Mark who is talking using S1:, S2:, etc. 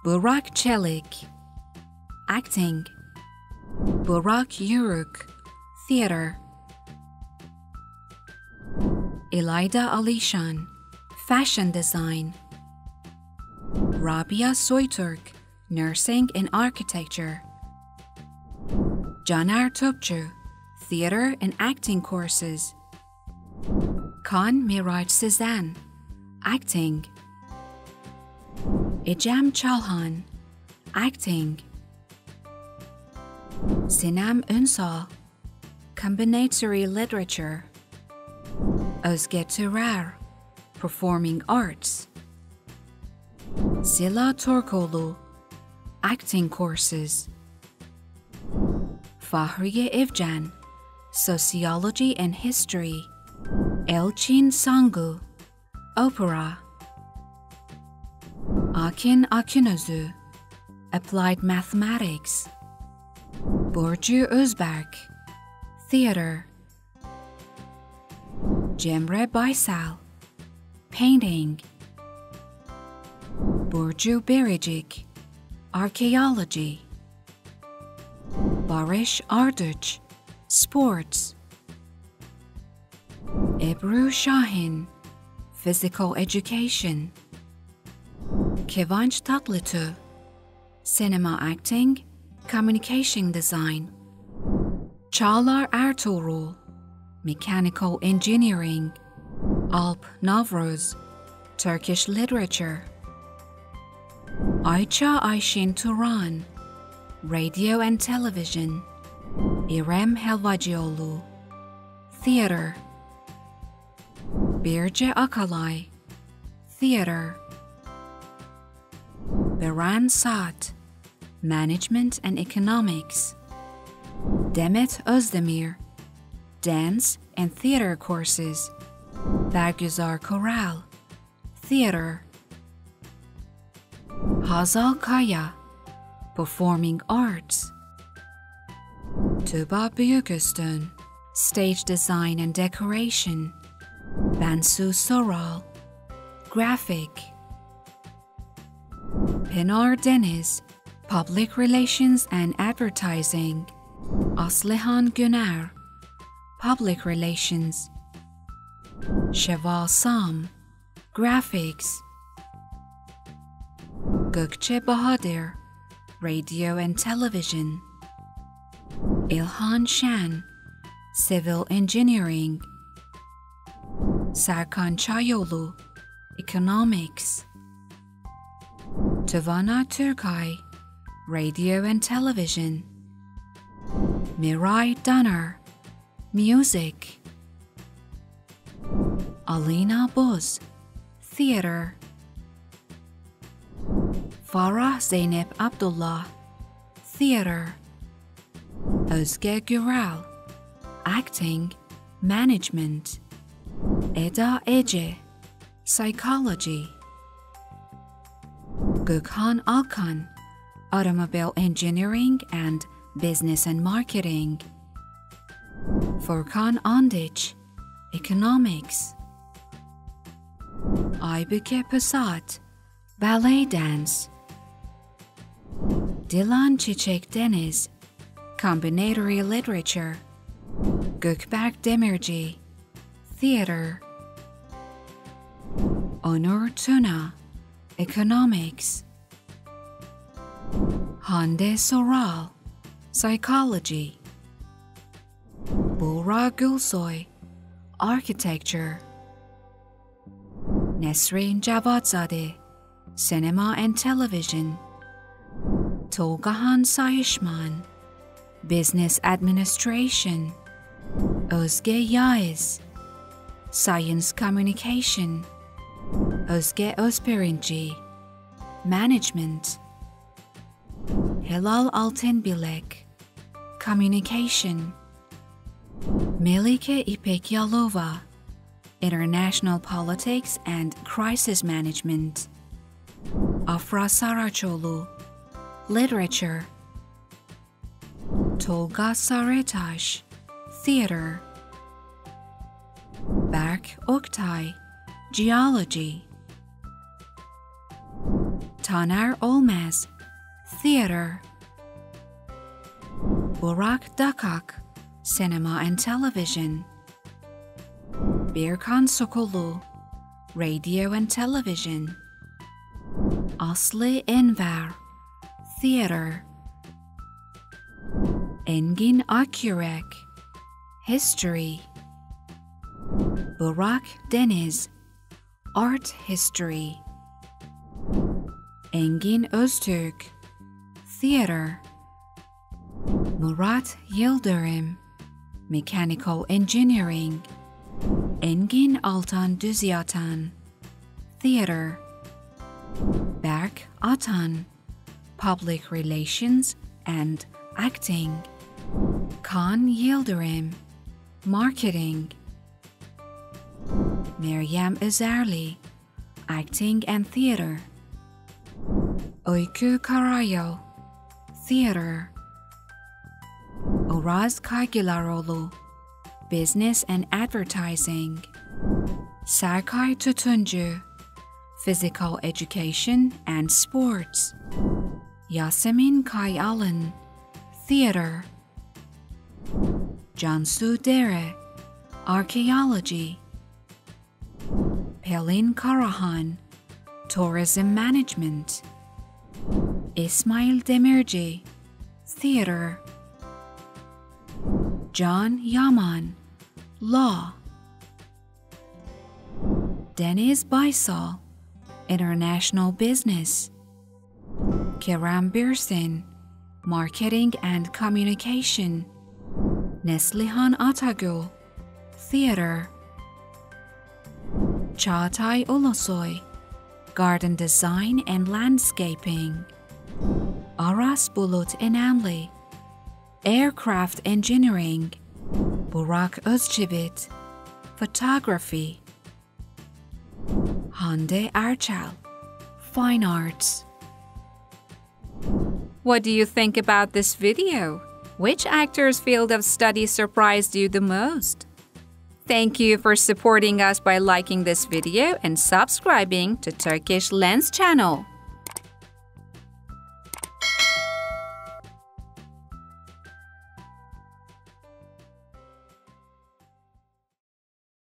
S1: Burak Çelik, acting. Burak Yörük, theater. İlayda Alişan, fashion design. Rabia Soytürk, nursing and architecture. Caner Topçu, theater and acting courses. Kan Miraj Sezen, acting. Ecem Çalhan, acting. Sinem Ünsal, combinatory literature. Özge Turar, performing arts. Sila Torkoğlu, acting courses. Fahriye Evcen, sociology and history. Elçin Sangu, opera. Akin Akınözü, applied mathematics. Burcu Özberk, theater. Cemre Baysal, painting. Burcu Biricik, archaeology. Barış Arduç, sports. Ebru Şahin, physical education. Kıvanç Tatlıtuğ, cinema acting, communication design. Çağlar Ertuğrul, mechanical engineering. Alp Navruz, Turkish literature. Ayça Ayşin Turan, radio and television. İrem Helvacıoğlu, theater. Birce Akalay, theater. Beren Saat, management and economics. Demet Özdemir, dance and theater courses. Bergüzar Koral, theater. Hazal Kaya, performing arts. Tuba Büyüküstün, stage design and decoration. Bansu Soral, graphic. Pinar Deniz, public relations and advertising. Aslihan Güner, public relations. Şevval Sam, graphics. Gökçe Bahadır, radio and television. İlhan Şen, civil engineering. Serkan Çayoğlu, economics. Tuvana Türkay, radio and television. Miray Danar, music. Alina Boz, theater. Farah Zeynep Abdullah, theater. Özge Güral, acting, management. Eda Ece, psychology. Gökhan Alkan, automobile engineering and business and marketing. Furkan Andiç, economics. Aybüke Pusat, ballet dance. Dilan Çiçek Deniz, combinatory literature. Gökberk Demirci, theater. Onur Tuna, economics. Hande Soral, psychology. Buğra Gülsoy, architecture. Nesrin Cavatzade, cinema and television. Tolgahan Sayışman, business administration. Özge Yağız, science communication. Özge Özpirinci, management. Hilal Altınbilek, communication. Melike İpek Yalova, international politics and crisis management. Afra Saraçoğlu, literature. Tolga Sarıtaş, theater. Berk Oktay, geology. Taner Olmaz, theater. Burak Dakak, cinema and television. Birkan Sokolu, radio and television. Aslı Enver, theater. Engin Akyürek, history. Burak Deniz, art history. Engin Öztürk, theater. Murat Yıldırım, mechanical engineering. Engin Altan Düzyatan, theater. Berk Atan, public relations and acting. Kaan Yıldırım, marketing. Meryem Özerli, acting and theater. Öykü Karayol, theater. Oraz Kaygılaroğlu, business and advertising. Serkay Tutuncu, physical education and sports. Yasemin Kayalan, theater. Cansu Dere, archaeology. Pelin Karahan, tourism management. İsmail Demirci, theater. Can Yaman, law. Deniz Baysal, international business. Kerem Birsin, marketing and communication. Neslihan Atagul, theater. Çağatay Ulusoy, garden design and landscaping. Aras Bulut İnanlı, aircraft engineering. Burak Özçivit, photography. Hande Erçel, fine arts. What do you think about this video? Which actor's field of study surprised you the most? Thank you for supporting us by liking this video and subscribing to Turkish Lens channel.